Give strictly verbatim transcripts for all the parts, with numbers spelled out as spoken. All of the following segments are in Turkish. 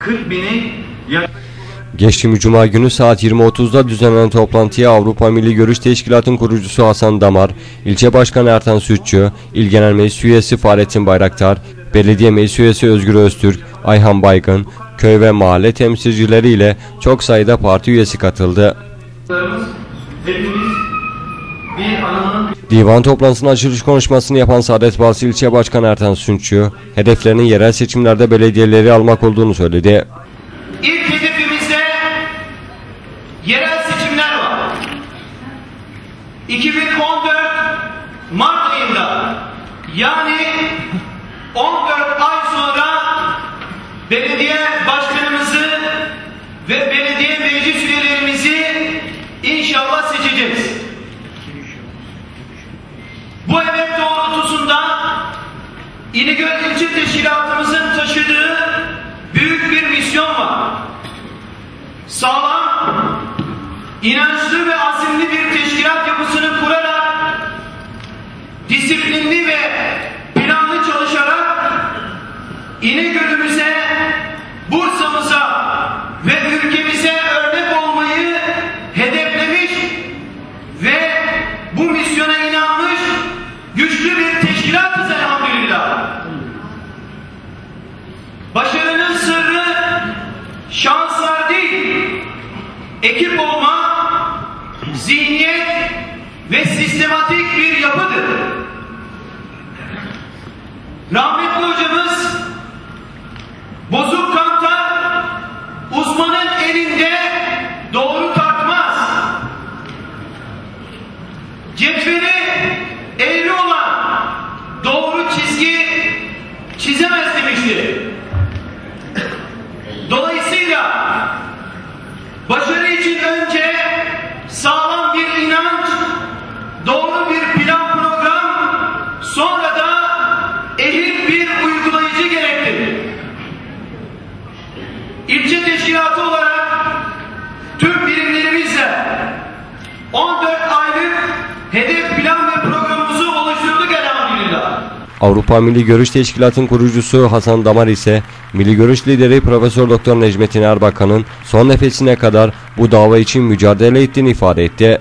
kırk bini Geçtiğimiz Cuma günü saat yirmi otuzda düzenlenen toplantıya Avrupa Milli Görüş Teşkilatı'nın kurucusu Hasan Damar, İlçe Başkanı Ertan Sütçü, İl Genel Meclis Üyesi Fahrettin Bayraktar, Belediye Meclis Üyesi Özgür Öztürk, Ayhan Baygın, köy ve mahalle temsilcileriyle çok sayıda parti üyesi katıldı. Divan toplantısının açılış konuşmasını yapan Saadet Partisi İlçe Başkanı Ertan Sütçü, hedeflerinin yerel seçimlerde belediyeleri almak olduğunu söyledi. İlk hedefimizde yerel seçimler var. iki bin on dört Mart ayında, yani on dört ay sonra belediye başkanımızı ve belediye meclis üyelerimizi inşallah seçeceğiz. Bu hedef doğrultusunda İnegöl İlçe Teşkilatımızın taşıdığı büyük bir misyon var. Sağlam, inançlı ve azimli bir teşkilat yapısını kurarak, disiplinli ve planlı çalışarak İnegöl'ümüze, Bursa'mıza ve ülkemize örnek olmayı hedeflemiş ve bu misyona inanmış güçlü bir teşkilatız elhamdülillah. Başarının sırrı şanslar değil, ekip olma, zihniyet ve sistematik bir yapıdır. Rahmetli hocamız, bozuk kantar uzmanın elinde doğru tartmaz. Cetveli eğri olan doğru çizgi çizemez demişti. Dolayısıyla başarı için önce sağlam bir inanç, doğru bir plan program, sonra da ehil bir uygulayıcı gerektirir. İlçe teşkilatı olarak tüm birimlerimizle on dört aylık hedef plan ve programımızı oluşturduk elhamdülillah. Avrupa Milli Görüş Teşkilatı'nın kurucusu Hasan Damar ise Milli Görüş lideri Profesör Doktor Necmettin Erbakan'ın son nefesine kadar bu dava için mücadele ettiğini ifade etti.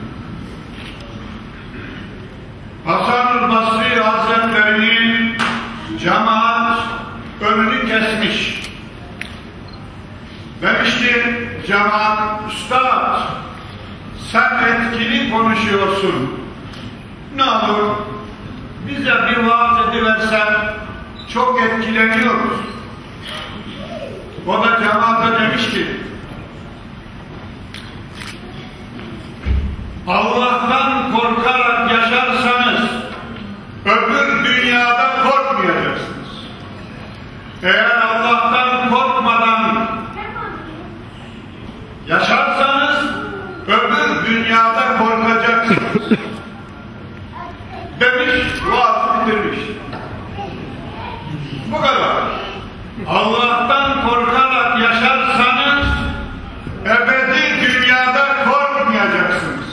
Hasan Basri Hazretleri'nin cemaat önünü kesmiş. Demişti cemaat, üstad sen etkili konuşuyorsun. Ne olur bize bir vaaz ediversen çok etkileniyoruz. O da cemaate demiş ki Allah'tan korkarak yaşarsanız öbür dünyada korkmayacaksınız. Eğer Allah'tan korkmadan yaşarsanız öbür dünyada korkacaksınız. Demiş, vaazı bitirmiş. Bu kadar. Allah'tan korkarak yaşarsanız ebedi dünyada korkmayacaksınız.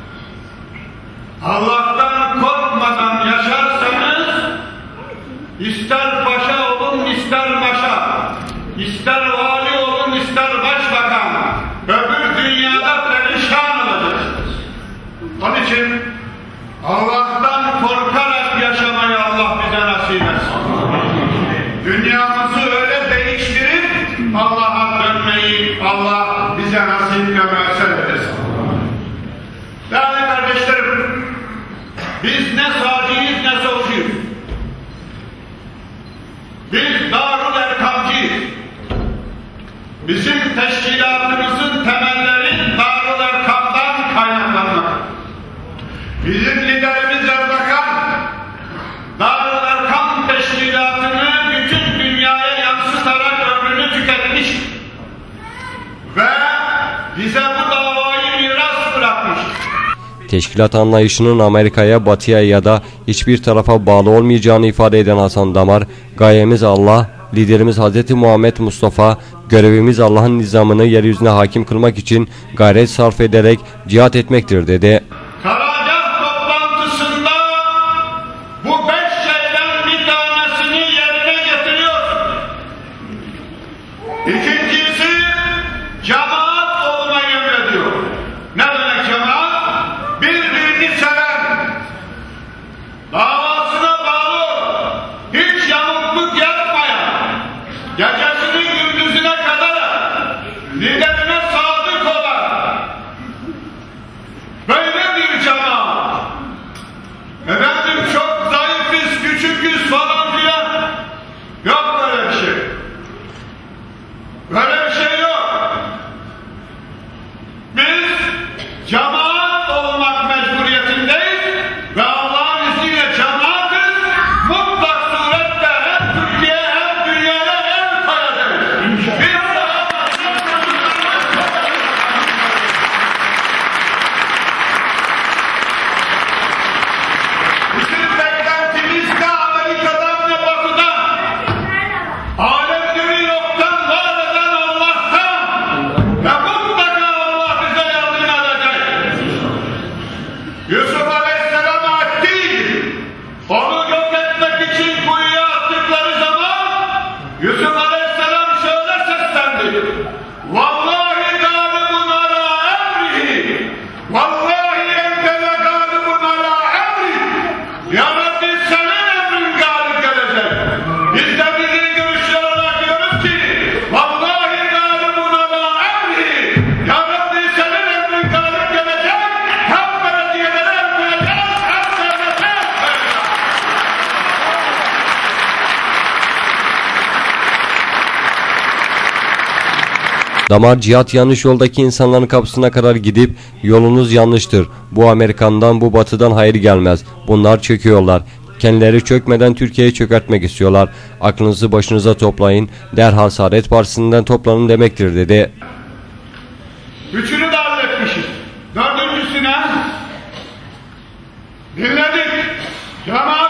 Allah'tan korkmadan yaşarsanız ister paşa olun, ister maşa, ister vali olun, ister başbakan, öbür dünyada perişan olacaksınız. Onun için Allah'tan korkarak yaşamayı Allah bize nasip etsin. Dünyamızı öyle değiştirip Allah'a dönmeyi Allah bize nasip ve müessir etsin. Değerli kardeşlerim, biz ne sağcıyız ne solcuyuz. Biz Darul Erkamcıyız. Bizim teşkilatımızın temelleri Darul Erkam'dan kaynaklanmaktadır. Bizim liderimiz Erbakan, Darul Erkam teşkilatını bütün dünyaya yansıtarak ömrünü tüketmiş ve bize bu davayı miras bırakmış. Teşkilat anlayışının Amerika'ya, Batı'ya ya da hiçbir tarafa bağlı olmayacağını ifade eden Hasan Damar, gayemiz Allah, liderimiz Hazreti Muhammed Mustafa, görevimiz Allah'ın nizamını yeryüzüne hakim kılmak için gayret sarf ederek cihat etmektir dedi. Karargah toplantısında bu beş şeyden bir tanesini yerine getiriyor. İki gündüzüne kadar liderine sadık olan böyle bir cemaat. Efendim çok zayıfız, küçüküz falan filan. Yok böyle bir şey. Böyle bir şey yok. Biz cemaat olmak mecburiyetindeyiz ve Allah'ın izniyle cemaatiz. Mutlak surette hem Türkiye hem dünyaya el koyacağız. Biz bizim beklentimiz de Amerika'dan ve Batı'dan, alemleri yoktan var eden Allah'tan ve mutlaka Allah bize yardım edecek. Yusuf Aleyhisselam'a ettiği, onu yok etmek için kuyuya attıkları zaman Yusuf Aleyhisselam şöyle seslendi: Vallahi galibun ala emrihi, vallahi entele galibun ala emri. Ya Rabbi senin emrin galip gelecek. Biz de milli görüşler olarak diyoruz ki vallahi galibun ala emri. Ya Rabbi senin emrin galip gelecek. Hem belediyelere el koyacağız, hem devlete el koyacağız. Damar cihat yanlış yoldaki insanların kapısına kadar gidip yolunuz yanlıştır. Bu Amerikan'dan bu batıdan hayır gelmez. Bunlar çöküyorlar. Kendileri çökmeden Türkiye'yi çökertmek istiyorlar. Aklınızı başınıza toplayın. Derhal Saadet Partisi'nden toplanın demektir dedi. Üçünü de halletmişiz. Dördüncüsüne dinledik. Cemaat